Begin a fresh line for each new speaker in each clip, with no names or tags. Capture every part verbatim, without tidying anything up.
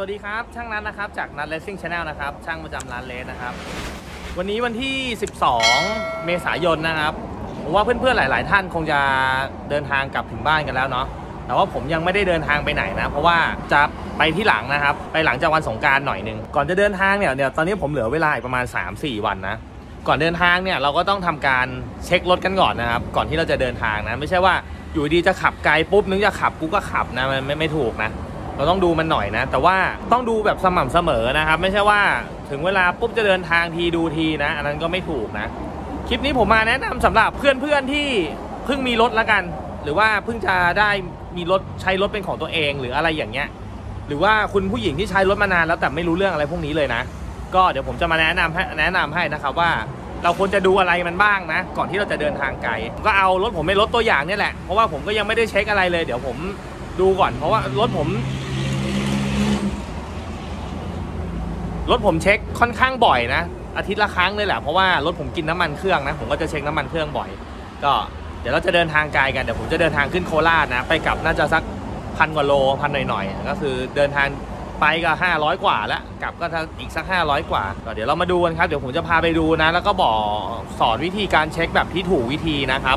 วัสดีครับช่างนัทนะครับจากนัทเลสซิ่ง Channel นะครับช่างประจำร้านเลสนะครับวันนี้วันที่สิบสองเมษายนนะครับผมว่าเพื่อนๆหลายๆท่านคงจะเดินทางกลับถึงบ้านกันแล้วเนาะแต่ว่าผมยังไม่ได้เดินทางไปไหนนะเพราะว่าจะไปที่หลังนะครับไปหลังจากวันสงกรานต์หน่อยนึงก่อนจะเดินทางเนี่ยเดี๋ยวตอนนี้ผมเหลือเวลาอีกประมาณ สามสี่ วันนะก่อนเดินทางเนี่ยเราก็ต้องทำการเช็ครถกันก่อนนะครับก่อนที่เราจะเดินทางนะไม่ใช่ว่าอยู่ดีจะขับไกลปุ๊บนึกจะขับกูก็ขับนะมันไม่ไม่ถูกนะเราต้องดูมันหน่อยนะแต่ว่าต้องดูแบบสม่ำเสมอนะครับไม่ใช่ว่าถึงเวลาปุ๊บจะเดินทางทีดูทีนะอันนั้นก็ไม่ถูกนะคลิปนี้ผมมาแนะนำสำหรับเพื่อนๆที่เพิ่งมีรถแล้วกันหรือว่าเพิ่งจะได้มีรถใช้รถเป็นของตัวเองหรืออะไรอย่างเงี้ยหรือว่าคุณผู้หญิงที่ใช้รถมานานแล้วแต่ไม่รู้เรื่องอะไรพวกนี้เลยนะก็เดี๋ยวผมจะมาแนะนำให้แนะนำให้นะครับว่าเราควรจะดูอะไรมันบ้างนะก่อนที่เราจะเดินทางไกลก็เอารถผมเป็นรถตัวอย่างนี่แหละเพราะว่าผมก็ยังไม่ได้เช็คอะไรเลยเดี๋ยวผมดูก่อนเพราะว่ารถผมรถผมเช็คค่อนข้างบ่อยนะอาทิตย์ละครั้งเลยแหละเพราะว่ารถผมกินน้ำมันเครื่องนะผมก็จะเช็คน้ำมันเครื่องบ่อยก็เดี๋ยวเราจะเดินทางไกลกันเดี๋ยวผมจะเดินทางขึ้นโคราชนะไปกลับน่าจะสักพันกว่าโลพันหน่อยๆก็คือเดินทางไปก็ห้าร้อยกว่าแล้วกลับก็อีกสักห้าร้อยกว่าก็เดี๋ยวเรามาดูกันครับเดี๋ยวผมจะพาไปดูนะแล้วก็บอกสอนวิธีการเช็คแบบที่ถูกวิธีนะครับ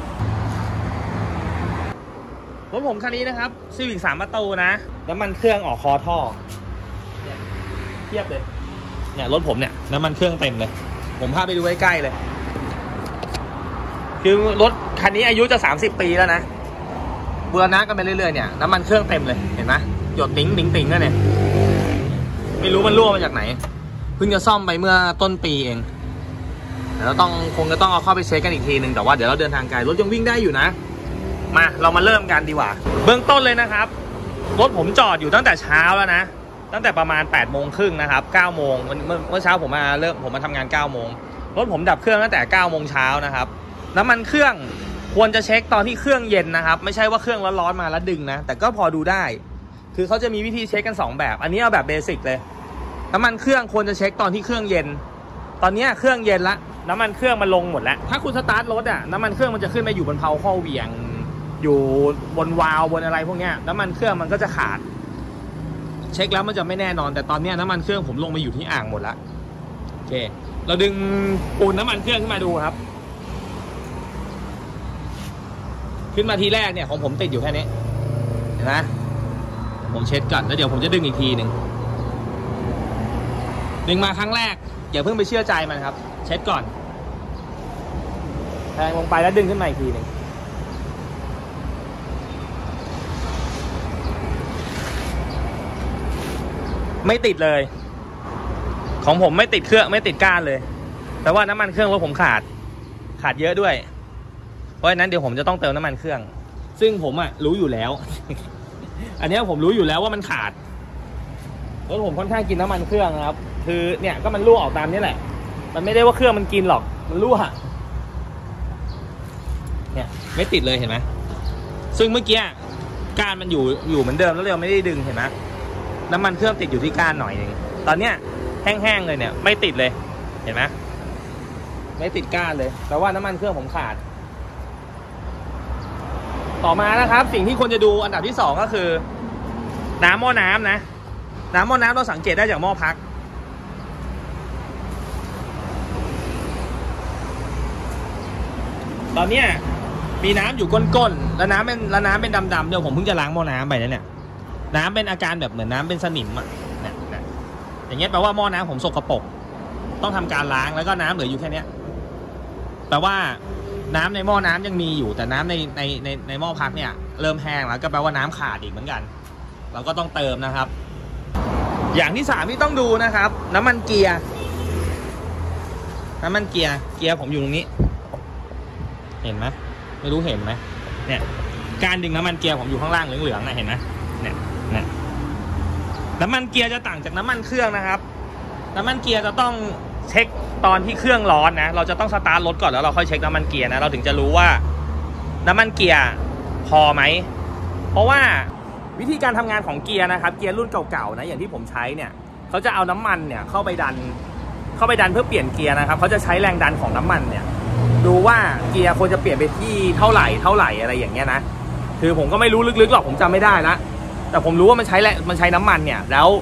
รถผมคันนี้นะครับซีวิกสามประตูนะน้ำมันเครื่องออกคอท่อเทียบเลยเนี่ยรถผมเนี่ยน้ำมันเครื่องเต็มเลยผมพาไปดูใกล้ๆเลยคือรถคันนี้อายุจะสามสิบปีแล้วนะบูรณะกันไปเรื่อยๆเนี่ยน้ำมันเครื่องเต็มเลยเห็นไหมหยดติ๋งติ๋งติ๋งนั่นเนี่ยไม่รู้มันรั่วมาจากไหนเพิ่งจะซ่อมไปเมื่อต้นปีเองเดี๋ยวเราต้องคงจะต้องเอาเข้าไปเช็คกันอีกทีหนึ่งแต่ว่าเดี๋ยวเราเดินทางไกลรถยังวิ่งได้อยู่นะมาเรามาเริ่มกันดีกว่าเบื้องต้นเลยนะครับรถผมจอดอยู่ตั้งแต่เช้าแล้วนะตั้งแต่ประมาณแปดโมงครึ่งนะครับเก้าโมงเมื่อเมื่อเช้าผมมาเริ่มผมมาทำงานเก้าโมงรถผมดับเครื่องตั้งแต่เก้าโมงเช้านะครับน้ำมันเครื่องควรจะเช็คตอนที่เครื่องเย็นนะครับไม่ใช่ว่าเครื่องร้อนๆมาแล้วดึงนะแต่ก็พอดูได้คือเขาจะมีวิธีเช็คกันสองแบบอันนี้เอาแบบเบสิกเลยน้ำมันเครื่องควรจะเช็คตอนที่เครื่องเย็นตอนนี้เครื่องเย็นละน้ำมันเครื่องมันลงหมดแล้วถ้าคุณสตาร์ทรถอ่ะน้ำมันเครื่องมันจะขึ้นไปอยู่บนเพลาข้อเหวี่ยงอยู่บนวาล์วบนอะไรพวกนี้น้ำมันเครื่องมันก็จะขาดเช็คแล้วมันจะไม่แน่นอนแต่ตอนนี้น้ำมันเครื่องผมลงมาอยู่ที่อ่างหมดแล้วโอเคเราดึงปูนน้ำมันเครื่องขึ้นมาดูครับขึ้นมาทีแรกเนี่ยของผมติดอยู่แค่นี้เห็นไหมผมเช็ดก่อนแล้วเดี๋ยวผมจะดึงอีกทีหนึ่งดึงมาครั้งแรกอย่าเพิ่งไปเชื่อใจมันครับเช็ดก่อนแทงลงไปแล้วดึงขึ้นมาอีกทีหนึ่งไม่ติดเลยของผมไม่ติดเครื่องไม่ติดก้านเลยแต่ว่าน้ำมันเครื่องรถผมขาดขาดเยอะด้วยเพราะฉะนั้นเดี๋ยวผมจะต้องเติมน้ำมันเครื่องซึ่งผมอ่ะรู้อยู่แล้ว อันนี้ผมรู้อยู่แล้วว่ามันขาดรถผมค่อนข้างกินน้ำมันเครื่องนะครับคือเนี่ยก็มันรั่วออกตามนี้แหละมันไม่ได้ว่าเครื่องมันกินหรอกมันรั่วเนี่ยไม่ติดเลยเห็นไหมซึ่งเมื่อกี้ก้านมันอยู่อยู่เหมือนเดิมแล้วเราไม่ได้ดึงเห็นไหมน้ำมันเครื่องติดอยู่ที่ก้านหน่อยนึงตอนเนี้ยแห้งๆเลยเนี่ยไม่ติดเลยเห็นไหมไม่ติดก้านเลยแปลว่าน้ำมันเครื่องผมขาดต่อมานะครับสิ่งที่ควรจะดูอันดับที่สองก็คือน้ำหม้อน้ำนะน้ำหม้อน้ำเราสังเกตได้จากหม้อพักตอนเนี้ยมีน้ำอยู่ก้นๆแล้วน้ำเป็นแล้วน้ำเป็นดำๆเดี๋ยวผมเพิ่งจะล้างหม้อน้ำไปแล้วเนี่ยน้ำเป็นอาการแบบเหมือนน้ำเป็นสนิมอ่ะเนี่ยอย่างเงี้ยแปลว่าหม้อน้ำผมสกปรกต้องทำการล้างแล้วก็น้ำเหลืออยู่แค่นี้แปลว่าน้ำในหม้อน้ำยังมีอยู่แต่น้ำในในในในหม้อพักเนี่ยเริ่มแห้งแล้วก็แปลว่าน้ำขาดอีกเหมือนกันเราก็ต้องเติมนะครับอย่างที่สามที่ต้องดูนะครับน้ำมันเกียร์น้ำมันเกียร์เกียร์ผมอยู่ตรงนี้เห็นไหมไม่รู้เห็นไหมเนี่ยการดึงน้ำมันเกียร์ผมอยู่ข้างล่างเหลืองๆนะเห็นไหมเนี่ยเนี่ยน้ำมันเกียร์จะต่างจากน้ำมันเครื่องนะครับน้ำมันเกียร์จะต้องเช็คตอนที่เครื่องร้อนนะเราจะต้องสตาร์ทรถก่อนแล้วเราค่อยเช็คน้ำมันเกียร์นะเราถึงจะรู้ว่าน้ำมันเกียร์พอไหมเพราะว่าวิธีการทำงานของเกียร์นะครับเกียร์รุ่นเก่าๆนะอย่างที่ผมใช้เนี่ยเขาจะเอาน้ำมันเนี่ยเข้าไปดันเข้าไปดันเพื่อเปลี่ยนเกียร์นะครับเขาจะใช้แรงดันของน้ำมันเนี่ยดูว่าเกียร์ควรจะเปลี่ยนไปที่เท่าไหร่เท่าไหร่อะไรอย่างเงี้ยนะคือผมก็ไม่รู้ลึกๆหรอกผมจำไม่ได้ละแต่ผมรู้ว่ามันใช้แหละมันใช้น้ำมันเนี่ยแล้ว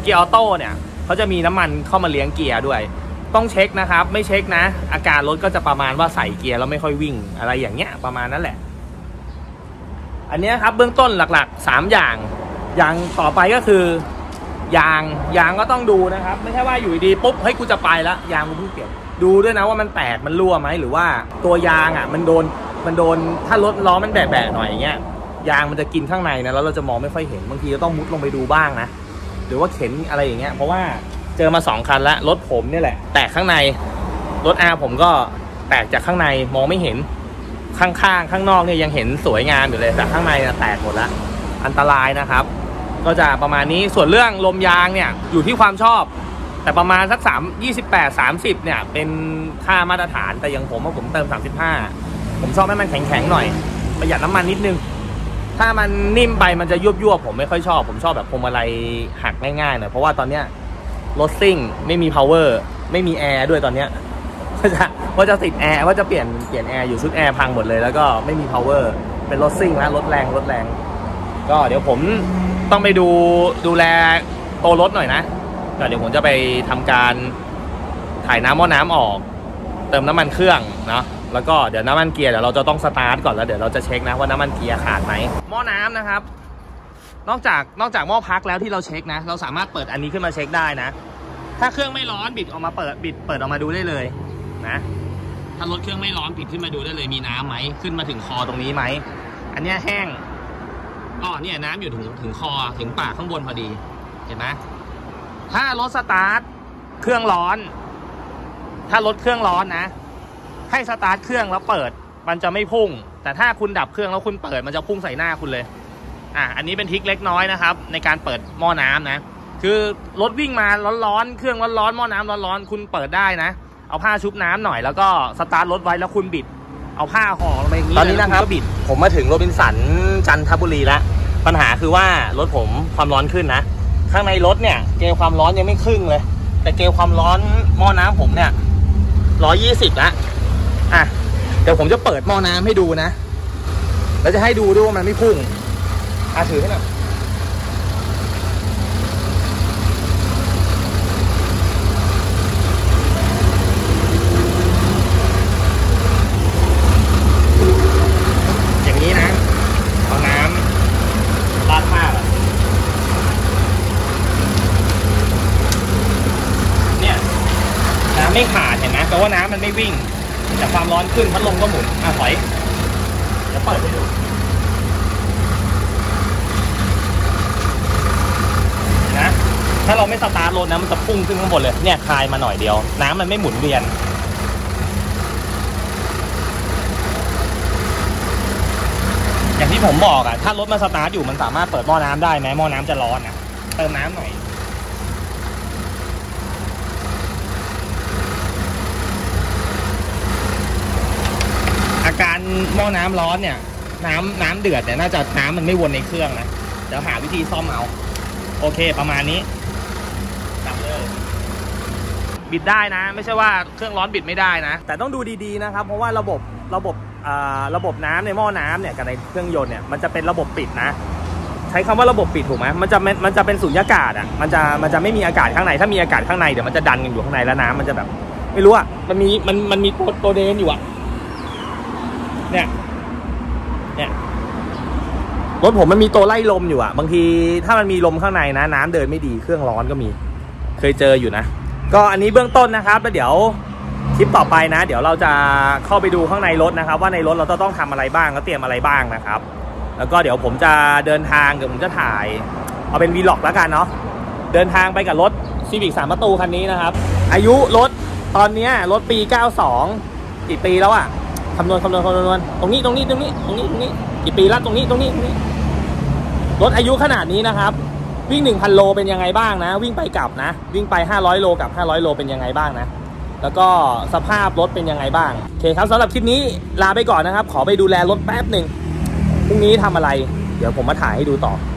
กียร์ออโต้เนี่ยเขาจะมีน้ำมันเข้ามาเลี้ยงเกียร์ด้วยต้องเช็คนะครับไม่เช็คนะอาการรถก็จะประมาณว่าใส่เกียร์แล้วไม่ค่อยวิ่งอะไรอย่างเงี้ยประมาณนั้นแหละอันนี้ครับเบื้องต้นหลักๆสามอย่างอย่างต่อไปก็คือยางยางก็ต้องดูนะครับไม่ใช่ว่าอยู่ดีปุ๊บเฮ้ยกูจะไปแล้วยางกูเพิ่งเปลี่ยนดูด้วยนะว่ามันแตกมันรั่วไหมหรือว่าตัวยางอ่ะมันโดนมันโดนถ้ารถล้อมันแบะๆหน่อยอย่างเงี้ยยางมันจะกินข้างในนะแล้วเราจะมองไม่ค่อยเห็นบางทีก็ต้องมุดลงไปดูบ้างนะหรือว่าเข็นอะไรอย่างเงี้ยเพราะว่าเจอมาสองคันแล้วรถผมเนี่ยแหละแตกข้างในรถอาผมก็แตกจากข้างในมองไม่เห็นข้างๆข้างนอกเนี่ยยังเห็นสวยงามอยู่เลยแต่ข้างในแตกหมดแล้วอันตรายนะครับก็จะประมาณนี้ส่วนเรื่องลมยางเนี่ยอยู่ที่ความชอบแต่ประมาณสักสามยี่สิบแปดสามสิบเนี่ยเป็นค่ามาตรฐานแต่อย่างผมว่าผมเติมสามสิบห้าผมชอบให้มันแข็งๆหน่อยประหยัดน้ำมันนิดนึงถ้ามันนิ่มไปมันจะยุบๆผมไม่ค่อยชอบผมชอบแบบพวงมาลัยหักง่ายๆหน่อยเพราะว่าตอนเนี้ยรถซิ่งไม่มี power ไม่มีแอร์ด้วยตอนเนี้ยว่าจะว่าจะติดแอร์ว่าจะเปลี่ยนเปลี่ยนแอร์อยู่ชุดแอร์พังหมดเลยแล้วก็ไม่มี power เป็นรถซิ่งนะรถแรงรถแรงก็เดี๋ยวผมต้องไปดูดูแลตัวรถหน่อยนะก็เดี๋ยวผมจะไปทำการถ่ายน้ำหม้อน้ำออกเติมน้ำมันเครื่องเนาะแล้วก็เดี๋ยวน้ำมันเกียร์เดี๋ยวเราจะต้องสตาร์ทก่อนแล้วเดี๋ยวเราจะเช็คนะว่าน้ำมันเกียร์ขาดไหมหม้อน้ำนะครับนอกจากนอกจากหม้อพักแล้วที่เราเช็คนะเราสามารถเปิดอันนี้ขึ้นมาเช็คได้นะถ้าเครื่องไม่ร้อนบิดออกมาเปิดบิดเปิดออกมาดูได้เลยนะถ้ารถเครื่องไม่ร้อนบิดขึ้นมาดูได้เลยมีน้ำไหมขึ้นมาถึงคอตรงนี้ไหมอันนี้แห้งอ๋อเนี่ยน้ำอยู่ถึงถึงคอถึงปากข้างบนพอดีเห็นไหมถ้ารถสตาร์ทเครื่องร้อนถ้ารถเครื่องร้อนนะให้สตาร์ทเครื่องแล้วเปิดมันจะไม่พุ่งแต่ถ้าคุณดับเครื่องแล้วคุณเปิดมันจะพุ่งใส่หน้าคุณเลยอ่ะอันนี้เป็นทริคเล็กน้อยนะครับในการเปิดหม้อน้ำนะคือรถวิ่งมาร้อนๆเครื่องร้อนๆหม้อน้ำร้อนๆคุณเปิดได้นะเอาผ้าชุบน้ำหน่อยแล้วก็สตาร์ทรถไว้แล้วคุณบิดเอาผ้าห่อลงไปอย่างนี้ตอนนี้นะครับบิดผมมาถึงโรบินสันจันทบุรีแล้วปัญหาคือว่ารถผมความร้อนขึ้นนะข้างในรถเนี่ยเกลความร้อนยังไม่ครึ่งเลยแต่เกลความร้อนหม้อน้ำผมเนี่ยร้อยยี่สิบละอ่ะเดี๋ยวผมจะเปิดหม้อน้ำให้ดูนะแล้วจะให้ดูด้วยว่ามันไม่พุ่งอ่ะถือให้หน่อยอย่างนี้นะเอาน้ำราดผ้าเนี่ยน้ำไม่ขาดเห็นไหมแปลว่าน้ำมันไม่วิ่งแต่ความร้อนขึ้นพัดลมก็หมุนอ่ะถอยเดี๋ยวเปิดให้ดูนะถ้าเราไม่สตาร์ทรถนะมันจะพุ่งขึ้นข้างบนเลยเนี่ยคลายมาหน่อยเดียวน้ำมันไม่หมุนเวียนอย่างที่ผมบอกอ่ะถ้ารถมันสตาร์ทอยู่มันสามารถเปิดหม้อน้ำได้ไหมหม้อน้ำจะร้อนอ่ะเติมน้ำหน่อยอาการหม้อน้ำร้อนเนี่ยน้ำน้ำเดือดเนี่ยน่าจะน้ำมันไม่วนในเครื่องนะเดี๋ยวหาวิธีซ่อมเอาโอเคประมาณนี้กลับเลยบิดได้นะไม่ใช่ว่าเครื่องร้อนบิดไม่ได้นะแต่ต้องดูดีๆนะครับเพราะว่าระบบระบบอ่าระบบน้ำในหม้อน้ำเนี่ยกับในเครื่องยนต์เนี่ยมันจะเป็นระบบปิดนะใช้คำว่าระบบปิดถูกไหมมันจะมันจะเป็นสุญญากาศอ่ะมันจะมันจะไม่มีอากาศข้างในถ้ามีอากาศข้างในเดี๋ยวมันจะดันกันอยู่ข้างในแล้วน้ำมันจะแบบไม่รู้อ่ะมันมีมันมันมีตัวตัวเดนอยู่อ่ะเนี่ยเนี่ยรถผมมันมีตัวไล่ลมอยู่อ่ะบางทีถ้ามันมีลมข้างในนะน้ำเดินไม่ดีเครื่องร้อนก็มีเคยเจออยู่นะก็อันนี้เบื้องต้นนะครับแล้วเดี๋ยวคลิปต่อไปนะเดี๋ยวเราจะเข้าไปดูข้างในรถนะครับว่าในรถเราจะต้องทำอะไรบ้างก็เตรียมอะไรบ้างนะครับแล้วก็เดี๋ยวผมจะเดินทางเดี๋ยวผมจะถ่ายเอาเป็นวีล็อกแล้วกันเนาะเดินทางไปกับรถซีวิกสามประตูคันนี้นะครับอายุรถตอนนี้รถปีเก้าสองกี่ปีแล้วอ่ะคำนวณคำนวณคำนวณตรงนี้ตรงนี้ตรงนี้ตรงนี้ตรงนี้กี่ปีแล้วตรงนี้ตรงนี้ตรงนี้รถอายุขนาดนี้นะครับวิ่ง หนึ่งพัน โลเป็นยังไงบ้างนะวิ่งไปกลับนะวิ่งไปห้าร้อยโลกับห้าร้อยโลเป็นยังไงบ้างนะแล้วก็สภาพรถเป็นยังไงบ้างโอเคครับสำหรับคลิปนี้ลาไปก่อนนะครับขอไปดูแลรถแป๊บหนึ่งพรุ่งนี้ทำอะไรเดี๋ยวผมมาถ่ายให้ดูต่อ